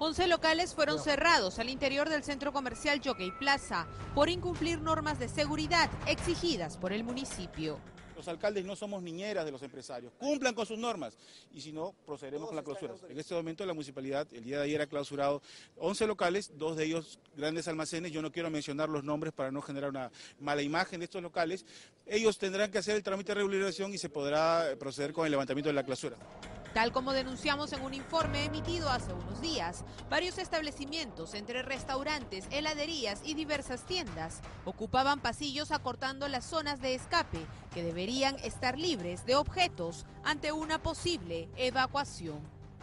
11 locales fueron cerrados al interior del centro comercial Jockey Plaza por incumplir normas de seguridad exigidas por el municipio. Los alcaldes no somos niñeras de los empresarios, cumplan con sus normas y si no, procederemos con la clausura. En este momento la municipalidad el día de ayer ha clausurado 11 locales, 2 de ellos grandes almacenes. Yo no quiero mencionar los nombres para no generar una mala imagen de estos locales. Ellos tendrán que hacer el trámite de regularización y se podrá proceder con el levantamiento de la clausura. Tal como denunciamos en un informe emitido hace unos días, varios establecimientos, entre restaurantes, heladerías y diversas tiendas, ocupaban pasillos acortando las zonas de escape que deberían estar libres de objetos ante una posible evacuación.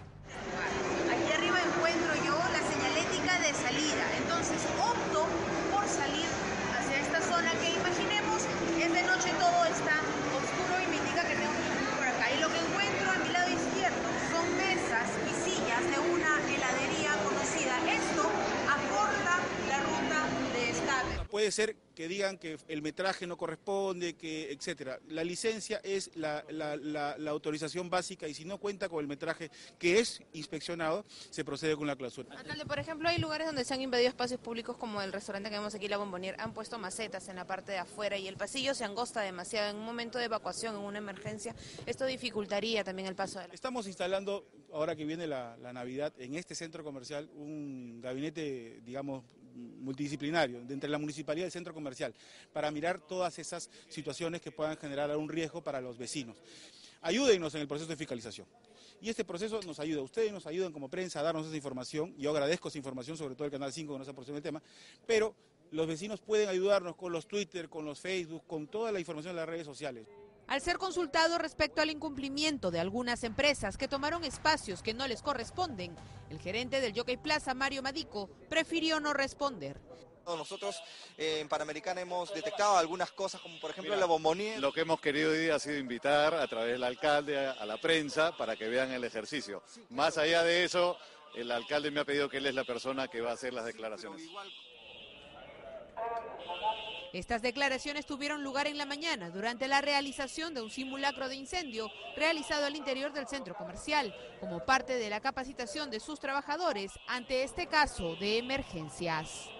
Aquí arriba encuentro yo la señalética de salida, entonces opto por salir hacia esta zona que imaginemos es de noche, todo está oscuro y me indica que tengo que salir por acá. Y lo que encuentro a mi lado izquierdo son mesas y sillas de una heladería conocida. Esto acorta la ruta de escape. Puede ser que digan que el metraje no corresponde, que etcétera. La licencia es la autorización básica y si no cuenta con el metraje que es inspeccionado, se procede con la clausura. Alcalde, por ejemplo, hay lugares donde se han invadido espacios públicos como el restaurante que vemos aquí, La Bombonier, han puesto macetas en la parte de afuera y el pasillo se angosta demasiado en un momento de evacuación, en una emergencia. Esto dificultaría también el paso de la... Estamos instalando, ahora que viene la Navidad, en este centro comercial un gabinete, digamos, multidisciplinario, de entre la municipalidad y el centro comercial, para mirar todas esas situaciones que puedan generar un riesgo para los vecinos. Ayúdennos en el proceso de fiscalización. Y este proceso nos ayuda, ustedes nos ayudan como prensa a darnos esa información, yo agradezco esa información, sobre todo el Canal 5 que nos aportó el tema, pero los vecinos pueden ayudarnos con los Twitter, con los Facebook, con toda la información de las redes sociales. Al ser consultado respecto al incumplimiento de algunas empresas que tomaron espacios que no les corresponden, el gerente del Jockey Plaza, Mario Madico, prefirió no responder. Nosotros en Panamericana hemos detectado algunas cosas como por ejemplo la Bombonier. Lo que hemos querido hoy día ha sido invitar a través del alcalde a la prensa para que vean el ejercicio. Más allá de eso, el alcalde me ha pedido que él es la persona que va a hacer las declaraciones. Estas declaraciones tuvieron lugar en la mañana durante la realización de un simulacro de incendio realizado al interior del centro comercial, como parte de la capacitación de sus trabajadores ante este caso de emergencias.